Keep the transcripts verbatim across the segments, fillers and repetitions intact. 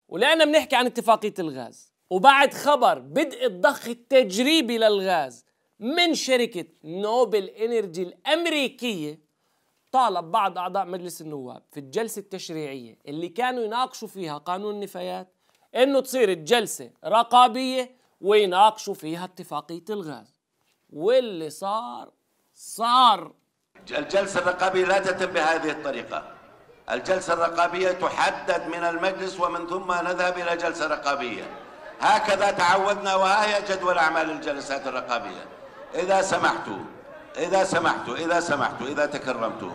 ولأننا بنحكي عن اتفاقية الغاز وبعد خبر بدء الضخ التجريبي للغاز من شركة نوبل إنرجي الأمريكية، طالب بعض أعضاء مجلس النواب في الجلسة التشريعية اللي كانوا يناقشوا فيها قانون النفايات إنه تصير الجلسة رقابية ويناقشوا فيها اتفاقية الغاز. واللي صار صار. الجلسة الرقابية لا تتم بهذه الطريقة. الجلسة الرقابية تحدد من المجلس ومن ثم نذهب إلى جلسة رقابية. هكذا تعودنا وها هي جدول أعمال الجلسات الرقابية. إذا سمحتوا إذا سمحتوا إذا سمحتوا إذا تكرمتوا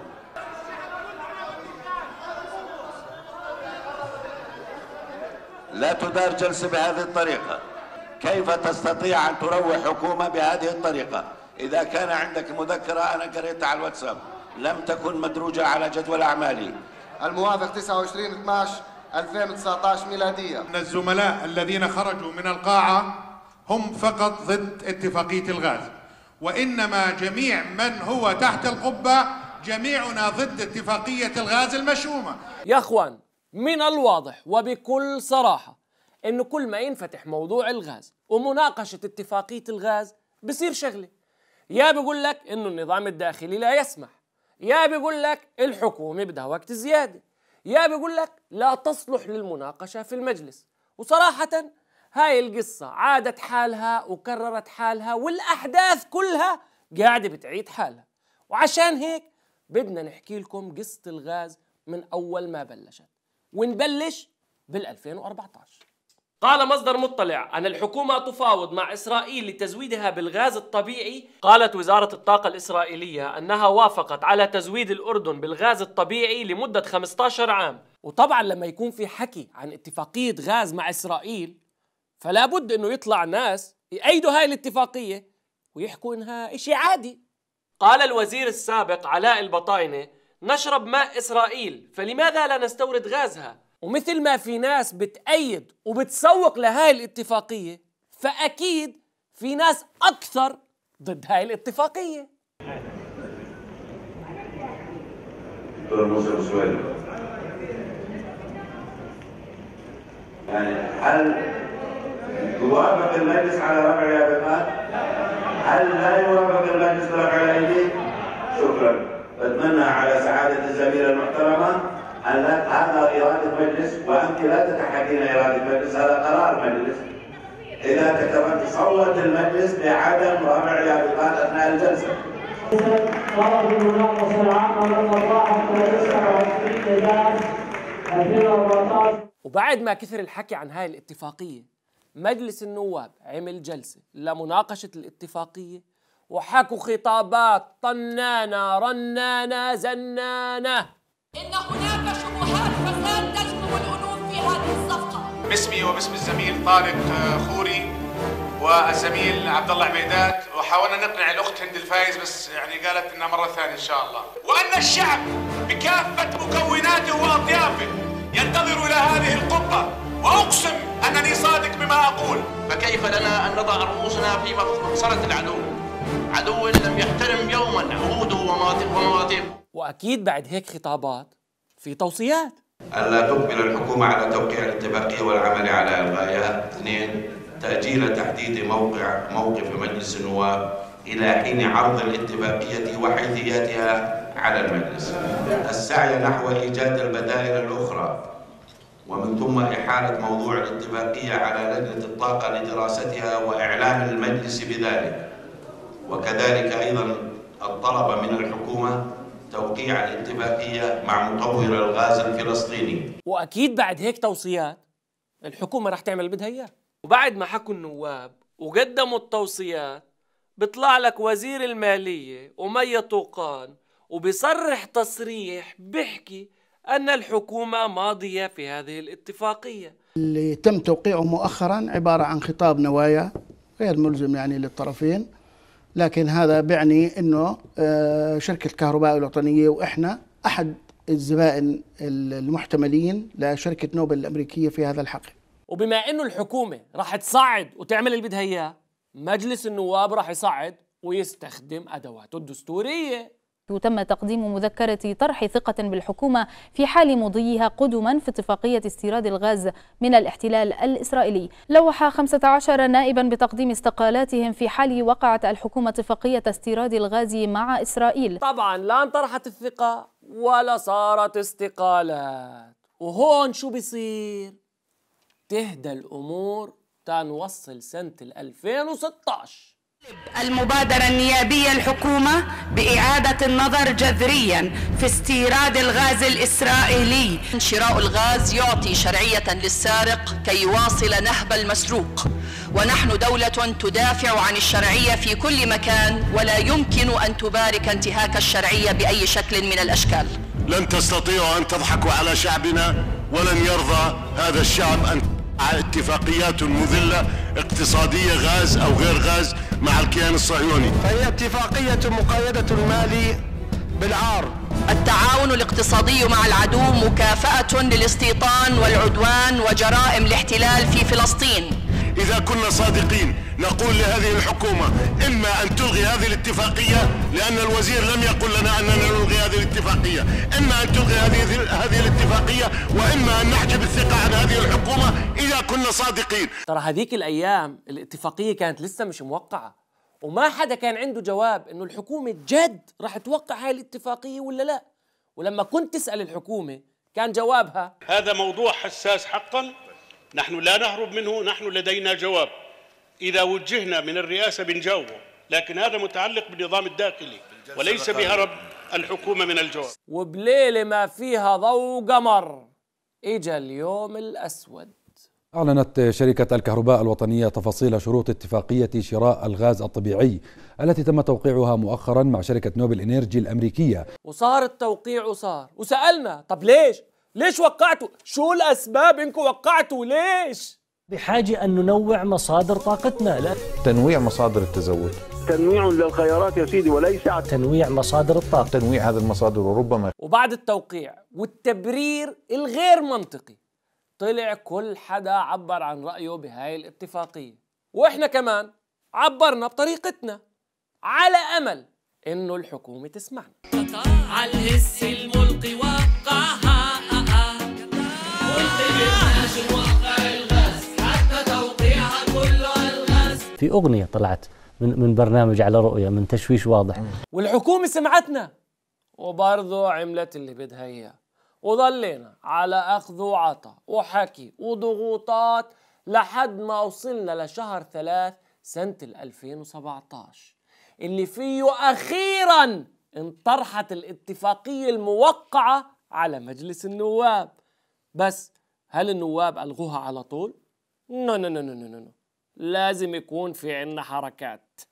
لا تدار جلسة بهذه الطريقة. كيف تستطيع أن تروح حكومة بهذه الطريقة؟ إذا كان عندك مذكرة أنا قريتها على الواتساب لم تكن مدروجة على جدول أعمالي. الموافق تسعة وعشرين اثني عشر ألفين وتسعة عشر ميلادية. من الزملاء الذين خرجوا من القاعة هم فقط ضد اتفاقية الغاز، وإنما جميع من هو تحت القبة جميعنا ضد اتفاقية الغاز المشؤومة. يا أخوان، من الواضح وبكل صراحة إنه كل ما ينفتح موضوع الغاز ومناقشة اتفاقية الغاز بصير شغلة، يا بيقول لك إنه النظام الداخلي لا يسمح، يا بيقول لك الحكومة بدها وقت زيادة، يا بيقول لك لا تصلح للمناقشة في المجلس. وصراحة هاي القصة عادت حالها وكررت حالها والأحداث كلها قاعدة بتعيد حالها. وعشان هيك بدنا نحكي لكم قصة الغاز من أول ما بلشت، ونبلش بال ألفين وأربعة عشر. قال مصدر مطلع أن الحكومة تفاوض مع إسرائيل لتزويدها بالغاز الطبيعي. قالت وزارة الطاقة الإسرائيلية أنها وافقت على تزويد الأردن بالغاز الطبيعي لمدة خمسة عشر عام. وطبعا لما يكون في حكي عن اتفاقية غاز مع إسرائيل فلا بد أنه يطلع ناس يأيدوا هاي الاتفاقية ويحكوا إنها إشي عادي. قال الوزير السابق علاء البطاينة: نشرب ماء إسرائيل فلماذا لا نستورد غازها؟ ومثل ما في ناس بتأيد وبتسوق لهاي الاتفاقية فأكيد في ناس أكثر ضد هاي الاتفاقية. دكتور موسى بسويلم، يعني هل يوافق المجلس على رفع اليابسات؟ هل لا يوافق المجلس برفع الأيدي؟ شكرا. بتمنى على سعادة الزميلة المحترمة أن هذا إرادة مجلس وأنت لا تتحدين إرادة مجلس، هذا قرار مجلس. إذا تكرمت صوت المجلس بعدم رفع اليابسات أثناء الجلسة. طلب المناقشة العامة والمصالحة تسعة وعشرين إذاعة ألفين وأربعة عشر. وبعد ما كثر الحكي عن هاي الاتفاقية مجلس النواب عمل جلسة لمناقشة الاتفاقية وحكوا خطابات طنانة رنانة زنانة. إن هناك شبهات فساد تجذب الأنوف في هذه الصفقة. باسمي وباسم الزميل طارق خوري والزميل عبد الله عبيدات، وحاولنا نقنع الأخت هند الفايز بس يعني قالت إنها مرة ثانية إن شاء الله. وأن الشعب بكافة مكوناته وأطيافه ينتظر إلى هذه القبة، وأقسم أنني صادق بما أقول. فكيف لنا أن نضع رؤوسنا في مفصلة العدو، عدو لم يحترم يوما عهوده ومواثيقه. وأكيد بعد هيك خطابات في توصيات. ألا تقبل الحكومة على توقيع الاتفاقية والعمل على إلغائها. اثنين، تأجيل تحديد موقع موقف مجلس النواب إلى حين عرض الاتفاقية وحيثياتها على المجلس. السعي نحو إيجاد البدائل الأخرى، ومن ثم إحالة موضوع الاتفاقية على لجنة الطاقة لدراستها وإعلام المجلس بذلك. وكذلك أيضا الطلب من الحكومة توقيع الاتفاقية مع مطور الغاز الفلسطيني. وأكيد بعد هيك توصيات الحكومة رح تعمل بدها إياه. وبعد ما حكوا النواب وقدموا التوصيات بيطلع لك وزير المالية ومية طوقان وبيصرح تصريح بيحكي أن الحكومة ماضية في هذه الاتفاقية. اللي تم توقيعه مؤخرا عبارة عن خطاب نوايا غير ملزم يعني للطرفين، لكن هذا بيعني أنه شركة الكهرباء الوطنية وإحنا أحد الزبائن المحتملين لشركة نوبل الأمريكية في هذا الحقل. وبما أنه الحكومة راح تصعد وتعمل اللي بدها إياه، مجلس النواب راح يصعد ويستخدم أدواته الدستورية. تم تقديم مذكرة طرح ثقة بالحكومة في حال مضيها قدما في اتفاقية استيراد الغاز من الاحتلال الإسرائيلي. لوح خمسة عشر نائبا بتقديم استقالاتهم في حال وقعت الحكومة اتفاقية استيراد الغاز مع إسرائيل. طبعا لا انطرحت الثقة ولا صارت استقالات، وهون شو بيصير؟ تهدى الأمور تنوصل سنة ألفين وستة عشر. المبادرة النيابية الحكومة بإعادة النظر جذريا في استيراد الغاز الإسرائيلي. شراء الغاز يعطي شرعية للسارق كي يواصل نهب المسروق، ونحن دولة تدافع عن الشرعية في كل مكان، ولا يمكن أن تبارك انتهاك الشرعية بأي شكل من الأشكال. لن تستطيعوا أن تضحكوا على شعبنا، ولن يرضى هذا الشعب أن اتفاقيات مذلة اقتصادية غاز أو غير غاز مع الكيان الصهيوني. فهي اتفاقية مقايدة المال بالعار. التعاون الاقتصادي مع العدو مكافأة للاستيطان والعدوان وجرائم الاحتلال في فلسطين. إذا كنا صادقين نقول لهذه الحكومة إما أن تلغي هذه الاتفاقية، لأن الوزير لم يقل لنا أننا نلغي هذه الاتفاقية، إما أن تلغي هذه هذه الاتفاقية، وإما أن نحجب الثقة عن هذه الحكومة إذا كنا صادقين. ترى هذيك الأيام الاتفاقية كانت لسه مش موقعة، وما حدا كان عنده جواب إنه الحكومة جد راح توقع هاي الاتفاقية ولا لا. ولما كنت تسأل الحكومة كان جوابها هذا موضوع حساس حقا، نحن لا نهرب منه، نحن لدينا جواب، إذا وجهنا من الرئاسة بنجاوبه، لكن هذا متعلق بالنظام الداخلي وليس بهرب الحكومة من الجواب. وبليلة ما فيها ضوء قمر إجا اليوم الأسود. أعلنت شركة الكهرباء الوطنية تفاصيل شروط اتفاقية شراء الغاز الطبيعي التي تم توقيعها مؤخرا مع شركة نوبل إنرجي الأمريكية. وصار التوقيع وصار، وسألنا طب ليش؟ ليش وقعتوا؟ شو الأسباب إنكم وقعتوا ليش؟ بحاجة أن ننوع مصادر طاقتنا. لا. تنويع مصادر التزود، تنويع للخيارات يا سيدي وليس تنويع مصادر الطاقة، تنويع هذه المصادر. وربما وبعد التوقيع والتبرير الغير منطقي طلع كل حدا عبر عن رأيه بهاي الاتفاقية، وإحنا كمان عبرنا بطريقتنا على أمل إنه الحكومة تسمعنا. على الهس الملقي وقعها في أغنية طلعت من من برنامج على رؤية من تشويش واضح، والحكومة سمعتنا وبرضه عملت اللي بدها إياه، وظلينا على أخذ وعطى وحكي وضغوطات لحد ما وصلنا لشهر ثلاث سنة ألفين وسبعة عشر اللي فيه أخيرا انطرحت الاتفاقية الموقعة على مجلس النواب. بس هل النواب ألغوها على طول؟ نو نو نو نو نو نو، لازم يكون في عنا حركات.